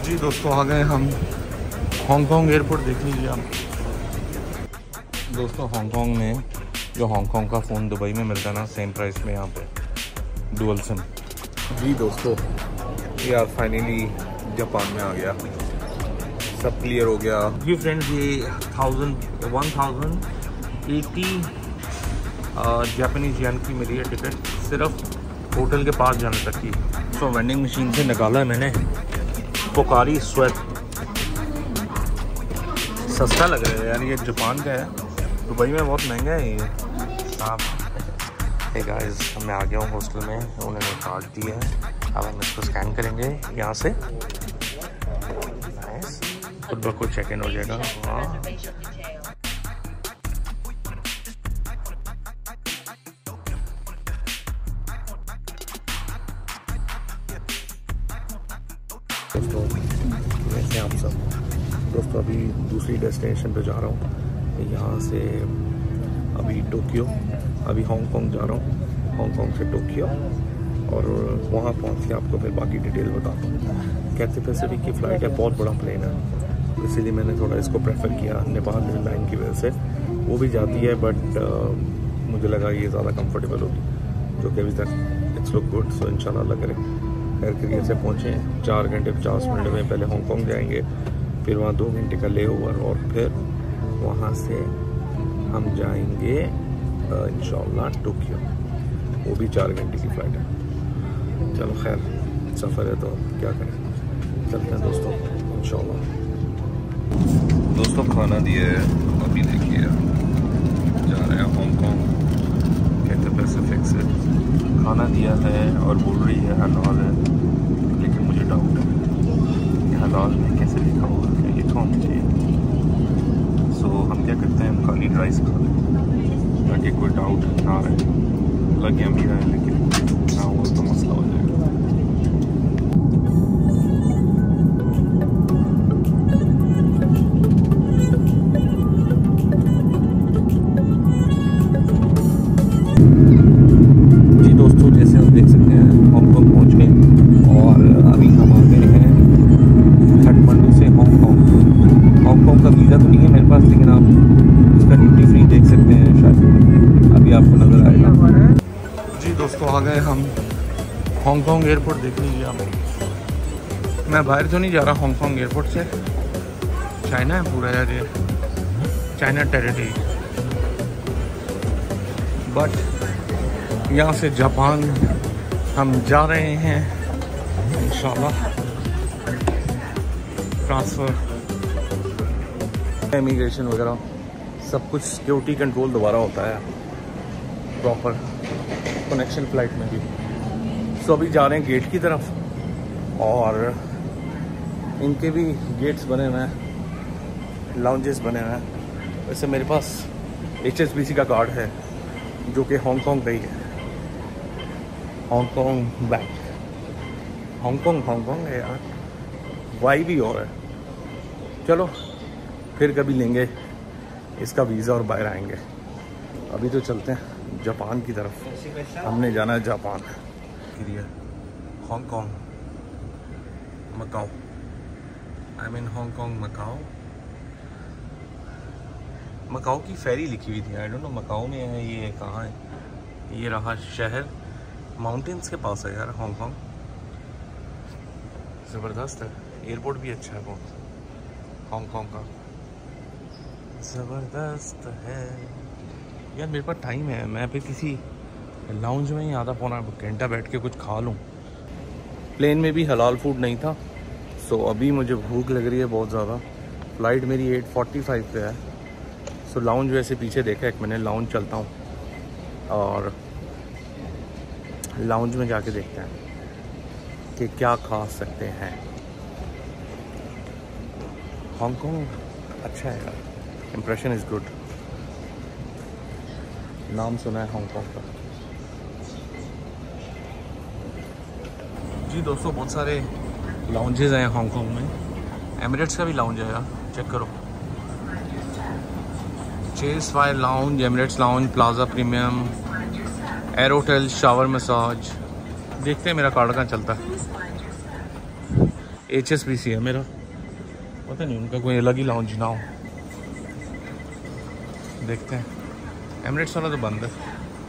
जी दोस्तों आ गए हम हांगकांग एयरपोर्ट। देख लीजिए आप दोस्तों, हांगकांग में जो हांगकांग का फ़ोन दुबई में मिलता है ना, सेम प्राइस में यहाँ पे डुअल सिम। जी दोस्तों यार फाइनली जापान में आ गया, सब क्लियर हो गया। जी फ्रेंड्स, ये 1080 जापानीज येन की मिली है टिकट, सिर्फ होटल के पास जाने तक की। तो वेंडिंग मशीन से निकाला है मैंने पोकारी स्वेट। सस्ता लग रहा है यार, ये जापान का है, दुबई में बहुत महंगा है ये। आप हे गाइस, मैं आ गया हूँ हॉस्टल में, उन्होंने कार्ड दिया है, अब हम इसको स्कैन करेंगे यहाँ से। खुद ब खुद चेक इन हो जाएगा। हाँ दोस्तों, वैसे आप सब दोस्तों अभी दूसरी डेस्टिनेशन पे जा रहा हूँ, यहाँ से अभी टोक्यो, अभी हांगकांग जा रहा हूँ, हांगकांग से टोक्यो, और वहाँ पहुँच के आपको फिर बाकी डिटेल बताता हूँ। कैथे पैसिफिक की फ़्लाइट है, बहुत बड़ा प्लेन है, इसीलिए मैंने थोड़ा इसको प्रेफर किया नेपाल एयरलाइन की वजह से। वो भी जाती है बट मुझे लगा ये ज़्यादा कंफर्टेबल होगी, जो कि अभी तक इट्स लुक गुड। सो इंशाल्लाह अल्लाह करे खैर करियर से पहुँचे। 4 घंटे 50 मिनट में पहले हांगकांग जाएंगे, फिर वहाँ 2 घंटे का ले ओवर, और फिर वहाँ से हम जाएंगे इंशाल्लाह टोक्यो, वो भी 4 घंटे की फ़्लाइट है। चलो खैर सफ़र है तो क्या करें, चलते हैं दोस्तों इंशाल्लाह। दोस्तों खाना दिया है, अभी देखिए जा रहे हैं हांगकांग कैथे पैसिफिक से। खाना दिया है और बोल रही है हलाल है, लेकिन मुझे डाउट है कि हलाल में कैसे लिखा होगा, क्या लिखा होना चाहिए। सो हम क्या करते हैं, खाली राइस खा लें ताकि कोई डाउट ना रहे। लग गया भी रहा है, लेकिन ना हो तो मसला हो जाएगा। जी दोस्तों, जैसे आप देख सकते हैं हांगकांग पहुंच गए, और अभी हम आ गए हैं काठमांडू से हांगकांग। हांगकांग का वीज़ा तो नहीं है मेरे पास, लेकिन आप इसका ड्यूटी फ्री देख सकते हैं, शायद अभी आपको नज़र आएगा। जी दोस्तों आ गए हम हांगकांग एयरपोर्ट। देख लीजिए आप, मैं बाहर तो नहीं जा रहा हांगकांग एयरपोर्ट से, चाइना है पूरा यार, ये चाइना टेरिटरी, बट यहाँ से जापान हम जा रहे हैं इंशाल्लाह। ट्रांसफ़र, इमिग्रेशन वगैरह सब कुछ, सिक्योरिटी कंट्रोल दोबारा होता है प्रॉपर, कनेक्शन फ़्लाइट में भी। सो अभी जा रहे हैं गेट की तरफ, और इनके भी गेट्स बने हुए हैं, लाउंजेस बने हुए हैं। वैसे मेरे पास HSBC का कार्ड है, जो कि हांगकांग पे ही है, हांगकांग बैंक। हांगकांग है यार, वाई भी और है। चलो फिर कभी लेंगे इसका वीज़ा और बाहर आएंगे। अभी तो चलते हैं जापान की तरफ, हमने जाना है Japan. Hong Kong Macau, I mean Hong Kong Macau. Macau की फेरी लिखी हुई थी, आई डोंट नो मकाओ में है ये, कहाँ है ये रहा शहर, माउंटेन्स के पास है यार हांगकांग। ज़बरदस्त है, एयरपोर्ट भी अच्छा है बहुत, हांगकांग का ज़बरदस्त है यार। मेरे पास टाइम है, मैं फिर किसी लाउंज में ही आधा पौना घंटा बैठ के कुछ खा लूँ। प्लेन में भी हलाल फूड नहीं था, सो अभी मुझे भूख लग रही है बहुत ज़्यादा। फ़्लाइट मेरी 8:45 पे है। सो लाउंज वैसे पीछे देखा, एक मिनट लाउंज चलता हूँ और लाउंज में जाके देखते हैं कि क्या खा सकते हैं। हांगकांग अच्छा है यार, इम्प्रेशन इज़ गुड, नाम सुना है हांगकांग का। जी दोस्तों, बहुत सारे लाउंजेस हैं हांगकांग में, एमिरेट्स का भी लाउंज है यार, चेक करो, chase fire lounge, Emirates lounge, plaza premium, air hotel, shower massage. देखते हैं मेरा कार्ड कहाँ चलता है। HSBC है मेरा, पता नहीं उनका कोई अलग ही लाउंज ना हो। देखते हैं, एमिरेट्स वाला तो बंद है।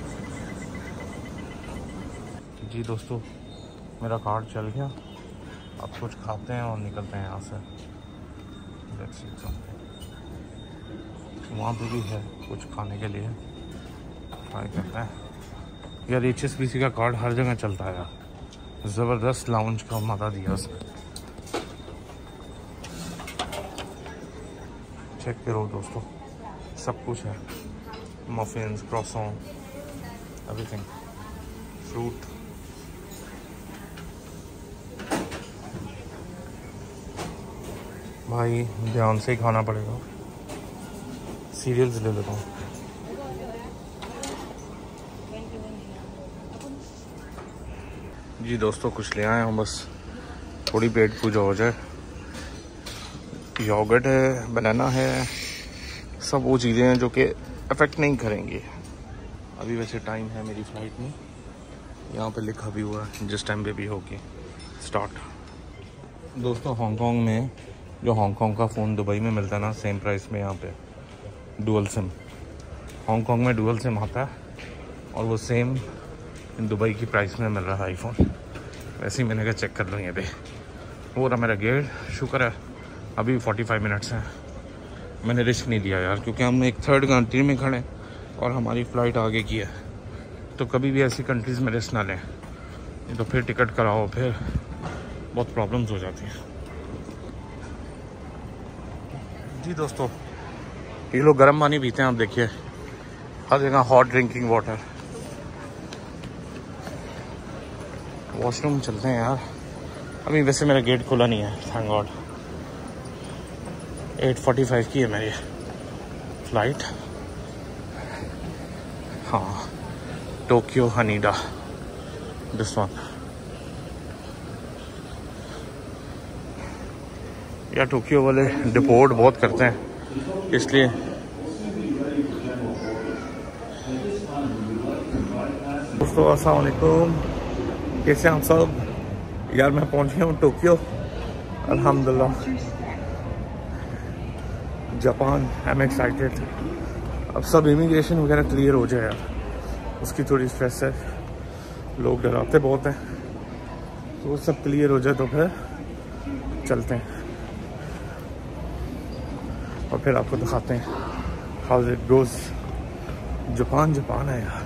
जी दोस्तों, मेरा कार्ड चल गया, अब कुछ खाते हैं और निकलते हैं यहाँ से। वहाँ पे भी है कुछ खाने के लिए, ट्राई करते हैं। यार HSBC का कार्ड हर जगह चलता है यार, ज़बरदस्त लाउंज का मज़ा दिया उसने। चेक करो दोस्तों, सब कुछ है, मफिन्स, क्रॉसों, एवरीथिंग, फ्रूट। भाई ध्यान से ही खाना पड़ेगा। सीरियल्स ले लेता हूँ। जी दोस्तों, कुछ ले आए हूँ, बस थोड़ी पेट पूजा हो जाए। योगर्ट है, बनाना है, सब वो चीज़ें हैं जो कि अफेक्ट नहीं करेंगी। अभी वैसे टाइम है मेरी फ़्लाइट में, यहाँ पे लिखा भी हुआ है जिस टाइम पे भी होगी स्टार्ट। दोस्तों हांगकांग में जो हांगकांग का फ़ोन दुबई में मिलता है ना, सेम प्राइस में यहाँ पे डुअल सिम। हांगकांग में डुअल सिम आता है और वो सेम दुबई की प्राइस में मिल रहा है आईफोन। वैसे ही मैंने कहा चेक कर लूँ ये पे। वो रहा मेरा गेट, शुक्र है अभी 45 मिनट्स हैं। मैंने रिस्क नहीं लिया यार, क्योंकि हम एक थर्ड कंट्री में खड़े और हमारी फ़्लाइट आगे की है, तो कभी भी ऐसी कंट्रीज़ में रिस्क ना लें, नहीं तो फिर टिकट कराओ, फिर बहुत प्रॉब्लम्स हो जाती हैं। जी दोस्तों, ये लोग गर्म पानी पीते हैं, आप देखिए हर जगह हॉट ड्रिंकिंग वाटर। वॉशरूम चलते हैं यार। अभी वैसे मेरा गेट खुला नहीं है, थैंक गॉड। 8:45 की है मेरी फ़्लाइट। हाँ, टोक्यो हनीडा, दिस वन। या टोक्यो वाले डिपोर्ट बहुत करते हैं, इसलिए दोस्तों अस्सलाम वालेकुम, कैसे हैं आप सब? यार मैं पहुंच गया हूँ टोक्यो, अल्हम्दुलिल्लाह। Japan, I am excited. अब सब इमिग्रेशन वगैरह क्लियर हो जाए यार, उसकी थोड़ी स्ट्रेस है। लोग डराते बहुत हैं, तो वो सब क्लियर हो जाए तो फिर चलते हैं और फिर आपको दिखाते हैं हाउ इट गोज़। जापान है यार।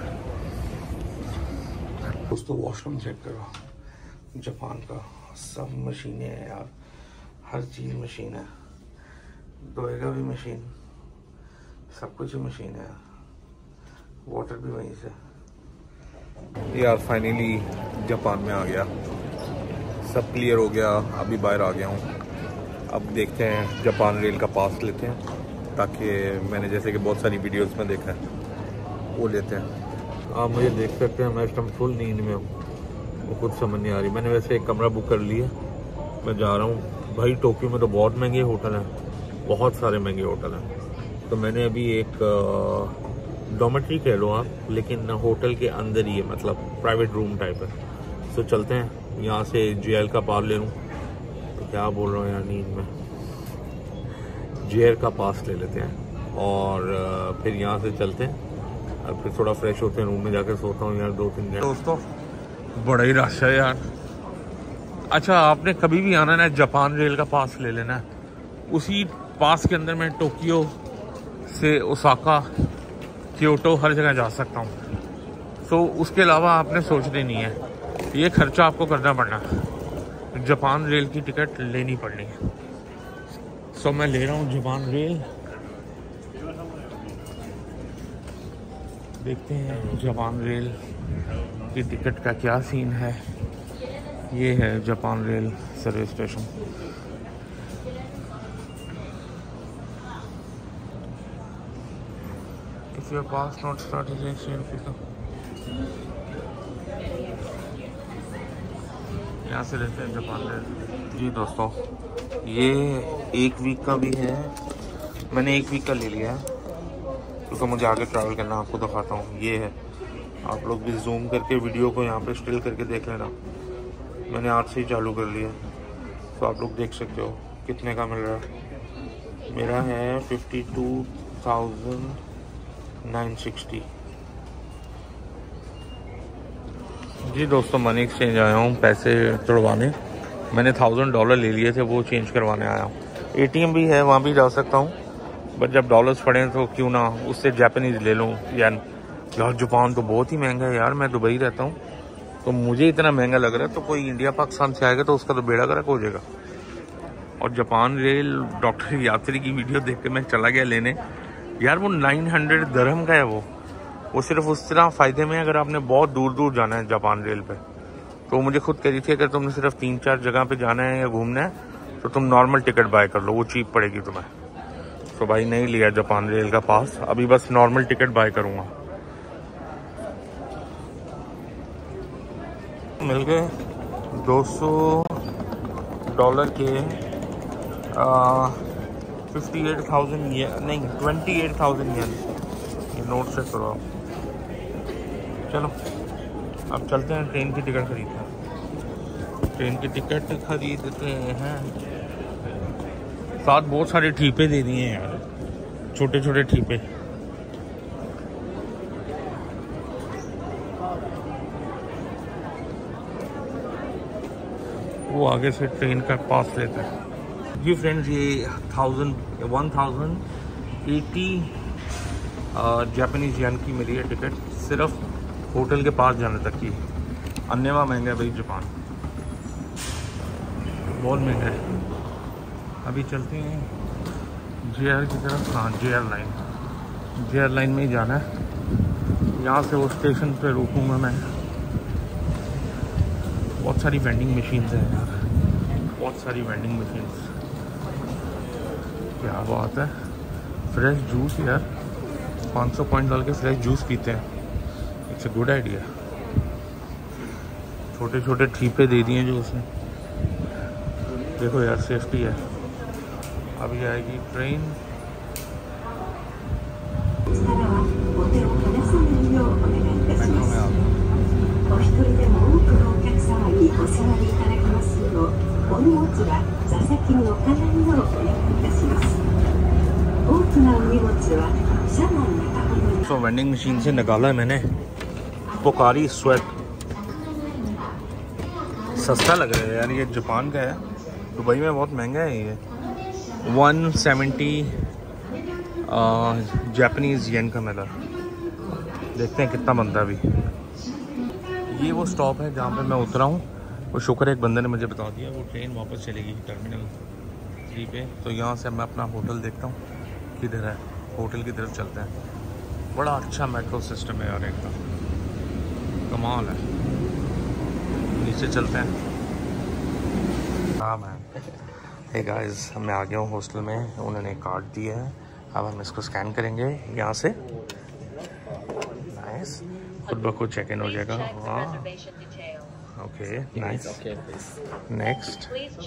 दोस्तों वॉशरूम चेक करो, जापान का सब मशीनें हैं यार, हर चीज़ मशीन है, धोएगा भी मशीन, सब कुछ ही मशीन है, वाटर भी वहीं से। यार फाइनली जापान में आ गया, सब क्लियर हो गया, अभी बाहर आ गया हूँ। अब देखते हैं, जापान रेल का पास लेते हैं, ताकि मैंने जैसे कि बहुत सारी वीडियोस में देखा है वो लेते हैं। आप मुझे देख सकते हैं, मैं इस टाइम फुल नींद में हूँ, वो कुछ समझ नहीं आ रही। मैंने वैसे एक कमरा बुक कर लिया, मैं जा रहा हूँ। भाई टोक्यो में तो बहुत महंगे होटल हैं, बहुत सारे महंगे होटल हैं। तो मैंने अभी एक डॉमेट्री कह लो आप, लेकिन होटल के अंदर ही है, मतलब प्राइवेट रूम टाइप है। तो चलते हैं, यहाँ से JL का पास ले लूँ, तो क्या बोल रहा हूँ यार नींद में, JL का पास ले लेते हैं और फिर यहाँ से चलते हैं और फिर थोड़ा फ्रेश होते हैं, रूम में जाकर सोता हूँ यार 2-3 दिन। दोस्तों बड़ा ही रश है यार। अच्छा, आपने कभी भी आना ना, जापान रेल का पास ले लेना है। उसी पास के अंदर मैं टोक्यो से ओसाका, क्योटो हर जगह जा सकता हूँ। सो उसके अलावा आपने सोचने नहीं है, ये खर्चा आपको करना पड़ना, जापान रेल की टिकट लेनी पड़नी है। सो मैं ले रहा हूँ जापान रेल। देखते हैं जापान रेल की टिकट का क्या सीन है। ये है Japan rail service station. If your pass not started यहाँ से लेते हैं जापान रेल। जी दोस्तों, ये 1 वीक का भी है, मैंने 1 वीक का ले लिया है क्योंकि मुझे आगे ट्रैवल करना। आपको दिखाता हूँ, ये है, आप लोग भी जूम करके वीडियो को यहाँ पे स्टिल करके देख लेना। मैंने आज से ही चालू कर लिया, तो आप लोग देख सकते हो कितने का मिल रहा है। मेरा है 52,960। जी दोस्तों, मनी एक्सचेंज आया हूँ पैसे तुड़वाने। मैंने $1000 ले लिए थे, वो चेंज करवाने आया हूँ। ATM भी है, वहाँ भी जा सकता हूँ, बट जब डॉलर्स पड़े तो क्यों ना उससे जापानीज ले लूँ। यार जापान तो बहुत ही महंगा है यार। मैं दुबई रहता हूँ तो मुझे इतना महंगा लग रहा है, तो कोई इंडिया पाकिस्तान से आएगा तो उसका तो बेड़ा गर्क हो जाएगा। और जापान रेल डॉक्टर यात्री की वीडियो देख के मैं चला गया लेने। यार वो 900 दिरहम का है। वो सिर्फ उस तरह फ़ायदे में अगर आपने बहुत दूर दूर जाना है जापान रेल पे। तो मुझे खुद कह रही थी अगर तुमने सिर्फ 3-4 जगह पे जाना है या घूमना है तो तुम नॉर्मल टिकट बाय कर लो, वो चीप पड़ेगी तुम्हें। तो भाई नहीं लिया जापान रेल का पास, अभी बस नॉर्मल टिकट बाय करूँगा। मिल गए $200 के 58,000 नहीं 28,000 येन। ये नोट से करो आप। चलो अब चलते हैं, ट्रेन की टिकट खरीदते हैं। ट्रेन की टिकट खरीदते हैं। साथ बहुत सारे ठीपे दे दिए हैं यार, छोटे छोटे ठीपे। वो आगे से ट्रेन का पास लेता है। जी फ्रेंड्स, ये 1080 जापानीज येन की मिली है टिकट, सिर्फ होटल के पास जाने तक की। अन्यवा महंगा है भाई जापान, बहुत महंगा है। अभी चलते हैं JR की तरफ। हाँ, JR लाइन में ही जाना है। यहाँ से वो स्टेशन पे रुकूंगा मैं। बहुत सारी वेंडिंग मशीन्स हैं यार, बहुत सारी वेंडिंग मशीन्स। क्या बात है, फ्रेश जूस यार, 500 पॉइंट डाल के फ्रेश जूस पीते हैं। It's a good idea. छोटे छोटे ठीपे दे दिए जो उसने। देखो यार, सेफ्टी है। अभी आएगी ट्रेन। मेट्रो में आ गया। तो वेंडिंग मशीन से निकाला है मैंने पोकारी स्वेट। सस्ता लग रहा है यार, ये जापान का है, दुबई में बहुत महंगा है ये। 170 जापानीज येन का मिला। देखते हैं कितना बनता है अभी। ये वो स्टॉप है जहाँ पे मैं उतरा हूँ। वो शुक्र है एक बंदे ने मुझे बता दिया, वो ट्रेन वापस चलेगी टर्मिनल 3 पे। तो यहाँ से मैं अपना होटल देखता हूँ किधर है, होटल की तरफ चलते हैं। बड़ा अच्छा मेट्रो सिस्टम है यार, एकदम कमाल है। नीचे चलते हैं। हाँ मैम, हे गाइस, मैं आ गया हूँ हॉस्टल में। उन्होंने कार्ड दिया है, अब हम इसको स्कैन करेंगे यहाँ से। नाइस, खुद ब खुद चेक इन हो जाएगा। हाँ, okay, nice. Next,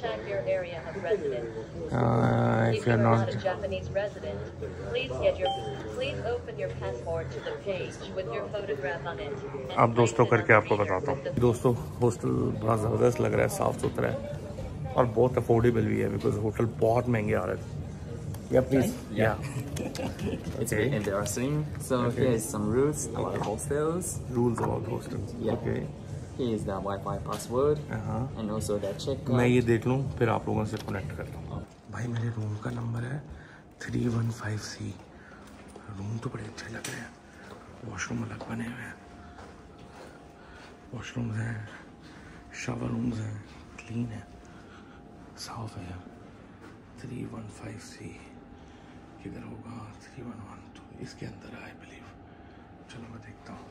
if you're not Japanese resident, please open your passport to the page with your photograph on it. अब दोस्तों करके आपको बताता हूँ। दोस्तों, हॉस्टल बड़ा ज़बरदस्त लग रहा है, साफ़ सुथरा है और बहुत अफोर्डेबल भी है, बिकॉज होटल बहुत महंगे आ रहे थे। Yeah, please. Yeah. It's a bit embarrassing. So here's some rules about hostels. Rules about hostels. Yeah. Okay. Here is the Wi-Fi password and also the checkout. मैं ये देख लूँ फिर आप लोगों से कनेक्ट करता हूँ। भाई मेरे रूम का नंबर है 315C। रूम तो बड़े अच्छे लग रहे हैं, वॉशरूम अलग बने हुए हैं, वॉशरूम्स हैं, शावर रूम्स हैं, क्लीन है, साफ है यार। 315C किधर होगा? 3112 इसके अंदर है आई बिलीव। चलो मैं देखता हूँ।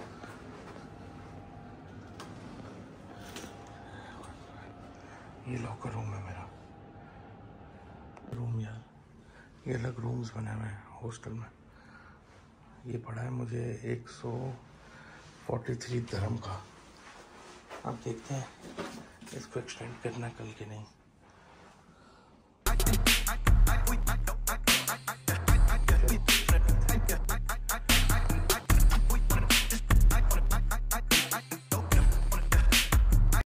ये लॉकर रूम है मेरा रूम यार। ये अलग रूम्स बने हुए हैं हॉस्टल में। ये पड़ा है मुझे 143 दिरहम का। अब देखते हैं इसको एक्सटेंड करना कल के नहीं।